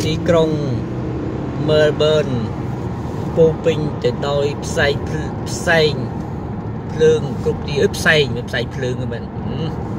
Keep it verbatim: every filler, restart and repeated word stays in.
ទីក្រុង Melbourne ពោពេញទៅដោយផ្សែងផ្សែងភ្លើងគ្រប់ទីអើយផ្សែងមិនផ្សែងភ្លើងទេមែន